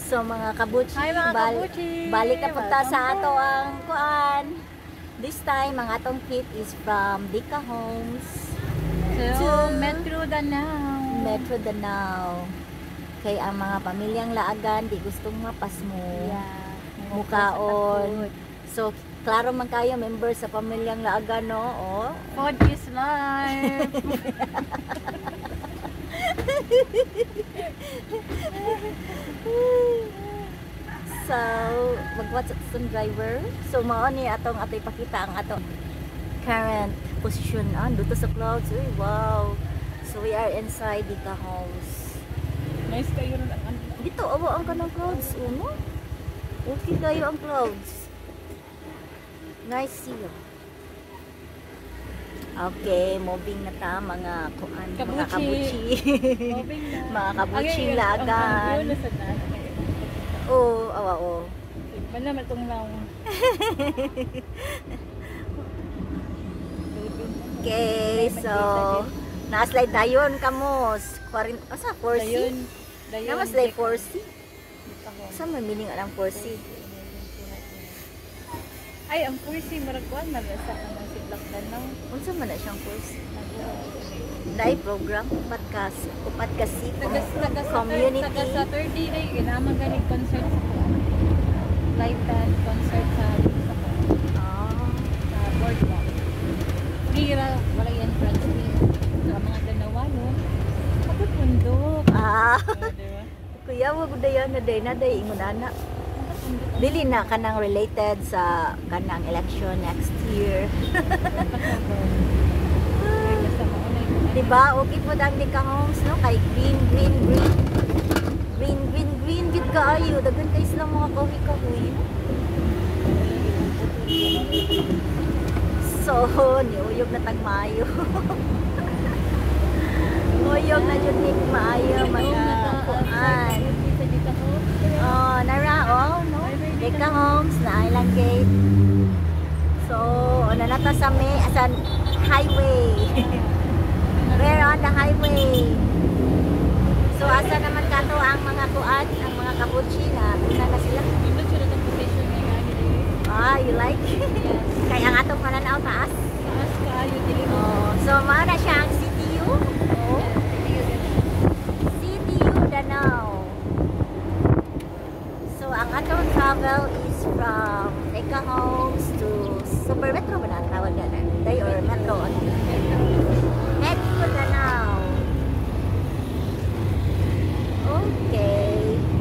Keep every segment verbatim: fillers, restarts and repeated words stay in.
So mga kabuchi, Hi mga bal kabuchi! balik na punta Welcome sa back. ato ang kuan. This time, ang atong trip is from Dika Homes So, to Metro Danao. Metro Danao. Kay ang mga pamilyang laagan, di gustong mapasmo. Yeah. Mukaon. So, klaro man kayo, member sa pamilyang laagan, no? Oh. Food is life. So, mag-watch at some driver. So, mao ni atong ato ipakita ang ato current position. Ah, dito sa clouds. Uy, wow. So, we are inside Dika Homes. Nice kayo rin. Dito, awa ang kanang clouds. Uno? Okay kayo ang clouds. Nice siya. Okay, moving na ta mga kuan, mga Kabuchi. kabuchi. Moving na. Mga kabuchi Ang- lagan. ang- ang- ang- ang- Oo, awa, oo. Iba naman itong lang. Okay, so na-slide dayon kamos. Quarin, asa four C? Dayon. Dayon. Namas slide four C. Sa may meaning ang four C? Ay, ang Pursi, maragwan, marasa naman si Black Danao. Unsa man na siyang four C? Dai program podcast, podcast si Taga taga community. Taga Saturday day ginaman ganing concert sa ko. Live band concert sa sa ko. Ah, Sa boardwalk. Free ra wala yan entrance fee. Sa mga Danawanon. Kapag bundok. ah. Oh, di ba? Kuya, wag dayon na day na day ingon ana. Dili na kanang related sa kanang election next year. Diba? Okay po dang Dika Homes, no? Kay green, green, green. Green, green, green. Gid kaayo. Dagan kay sila mga kahoy-kahoy. So, niuyog na tag maayo. Uyog na yun ni maayo mga kuan. Oh, nara, oh, no? Dika Homes na Island Gate. So, ano na ta sa may, asan, highway. We're on the highway. So, asa naman kato ang mga kuan, ang mga kabuchi na, una na sila. Ah, you like? Kaya ang atong pananaw taas. Oh, so, mao na siya ang C T U. Oh. C T U Danao. So, ang atong travel is from Dika Homes to Super Metro ba na ang tawag na? Day or Metro? Metro Danao. Okay.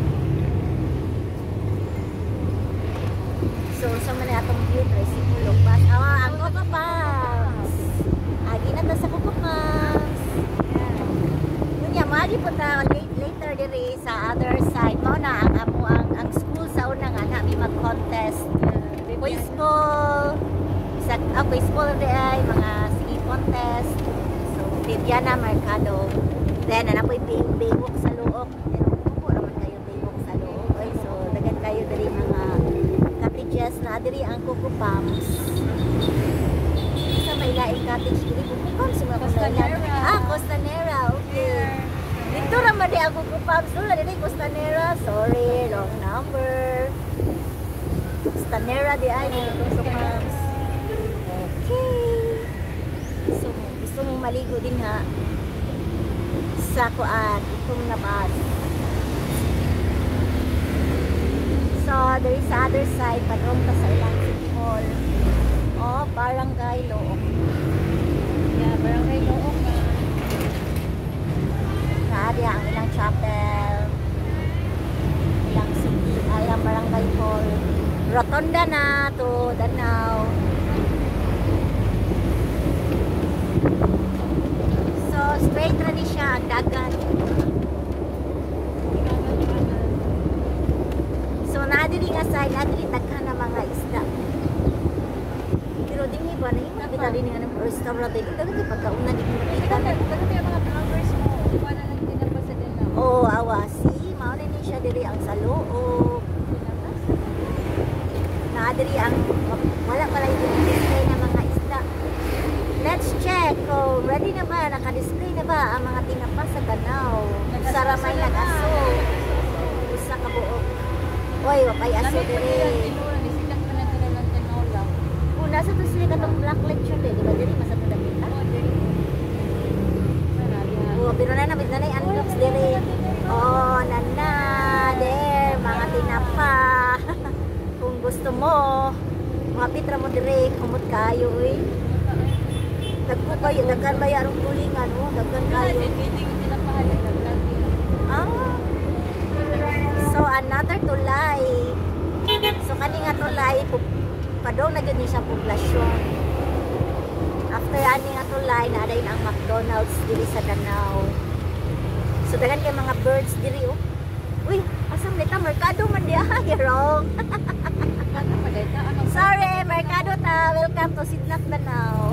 So, sa man atong view, tricycle, bus. Ah, ang Coco Pumps. Agi na to sa Coco Pumps. Kunya, maali po ta later diri sa other side. Mao na ang amo ang ang school sa una nga na may mag-contest. Baseball. Sa ah, baseball di ay mga ski contest. So, Viviana Mercado. Then, ana po'y baywalk sa Luok. Then, upo naman kayo baywalk sa Luok. Okay, so, dagan kayo diri mga cottages na diri ang Coco Pumps. Sa may laing cottage diri Coco Pumps. Mga Costanera. Ah, Costanera. Okay. Dito naman di ang Coco Pumps. Wala diri Costanera. Sorry, wrong number. Costanera di ay diri Coco Pumps. Okay. So, gusto mong maligo din ha sa kuan, itong nabas. So, there is sa other side, padrong ka sa ilang city hall. Oh, barangay Look. Yeah, barangay Look. Naadi ang ilang chapel, ilang city, ah, ilang barangay hall. Rotonda na to Danao. So, straight na ni siya ang dagat. So, naadiri nga side, naadiri taghan na mga isda. Pero dingi ba na yung kapita din nga ng restaurant, dito dito pagkauna din yung nakita na. Kasi yung mga vloggers mo, iba na lang din pa sa Danao. Oo, oh, awasi. Mauna ni siya diri ang sa loob. Naadiri ang, wala pala yung display na mga isda. Let's check kung ready na ba, naka-display na ba ang mga tinapa sa Danao. Sara may nag-aso. Usa ka buok. kay aso Lamig pa dire. nila, tinura, nisikat pa na nila ng tinola. Una sa to sila katong black lecture di ba diri masa to dakita. Oo, dili. Maraya. Oh, pero na nabig na unbox dire. Oh, nana, there, mga tinapa. Kung gusto mo, mga pitra mo dire, kumot kayo eh. Dagko kayo, dagkan ba yarong tulingan, oh, dagkan kayo. Ah. So another tulay. So kani nga tulay, pu- padong na gyud ni siya poblasyon. After ani nga tulay, naaday na ang McDonald's diri sa Danau. So daghan kay mga birds diri oh. Uy, asam nita merkado man di ay wrong. Sorry, merkado ta. Welcome to Sidnak Danau.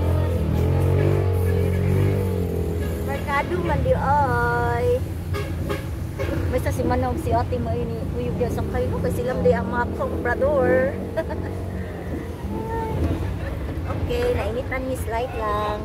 Merkado man di ay. Basta si Manong, si ate mo ini uyog dia sa kayo kasi sila di ang mga comprador. Okay, nainitan ni slide lang.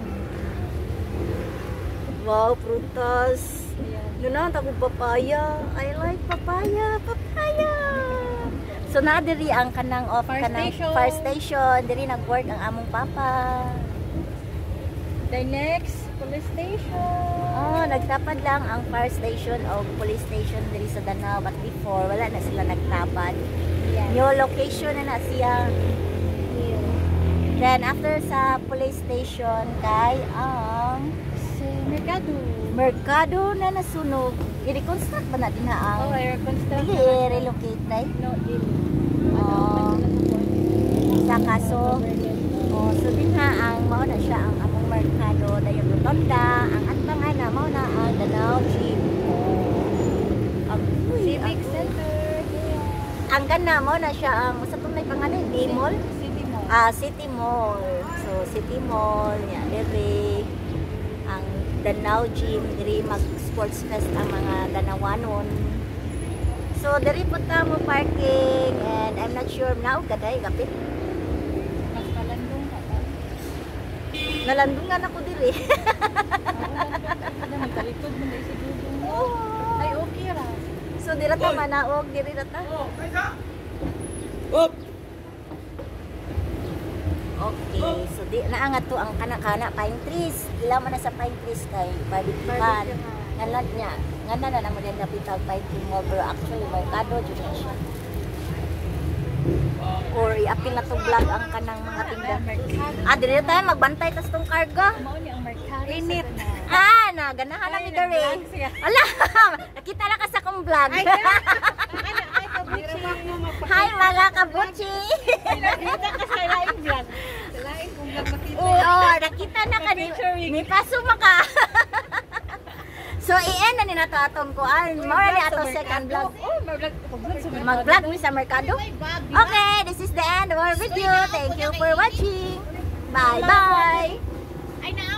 Wow, prutas. Yun tago papaya. I like papaya, papaya. So na diri ang kanang off Fire kanang station. fire station, diri nag-work ang among papa. The next police station. Oh, nagtapad lang ang fire station o police station diri sa Danau, but before wala na sila nagtapad. New location na na siya. Then after sa police station kay ang Si Mercado. merkado na nasunog. I-reconstruct ba na din na ang Oh, air construction. Dili, relocate na eh. No, dili. Oh, sa kaso, oh, so din ha, ang mao na siya ang among merkado, dayon rotonda, ang atbangan na mao na ang Danau Gym. Ang uy, Civic ang- Center. Ang ganda mo na siya ang sa tunay pangalan, D-Mall. City Mall. Ah, City Mall. So City Mall, ya diri ang Danau Gym, diri mag sports fest ang mga Danawanon. So diri po ta mo parking and I'm not sure now kaday kapit. Mas palandong ka ba? Nalandungan ako diri. Ano, magtalikod mo na isa dudong mo. Ay, okay ra. So dira ta manaog diri ra ta. Up! Okay, so di naangat to ang kana-kana pine trees. Ila man na sa pine trees kay balik-ban. Ngalan niya. Ngana na namo din napitag pine tree mo pero actually merkado jud na siya. Or iapil na to vlog ang kanang mga tinda. Ah, diri na tayo magbantay tas tong karga. Mao ni ang Mercado. Init. Ah, na ganahan na mi diri. Ala, nakita na ka sa kong vlog. Hi mga kabuchi. Nakita ka sa laing vlog. Sa laing kung vlog makita. Oo, nakita na ka ni, ni paso maka. So i-end na ni nato atong kuan. Mao ni ato second vlog. Oh, mag-vlog mag-vlog sa Mercado. Mag-vlog mi sa merkado. Okay, this is the end of our video. Thank you for watching. Bye bye. Ay na